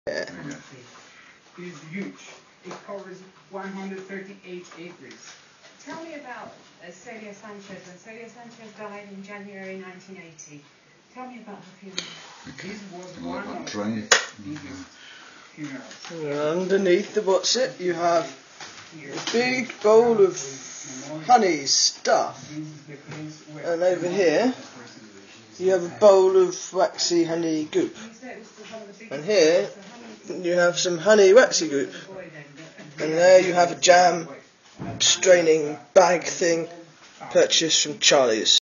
It is huge. It covers 138 acres. Tell me about Celia Sanchez. When Celia Sanchez died in January 1980, tell me about her funeral. This was one of the biggest funerals. Underneath the what's it, you have a big bowl of honey stuff, and over here you have a bowl of waxy honey goop, and here you have some honey waxy goop, and there you have a jam straining bag thing purchased from Charlie's.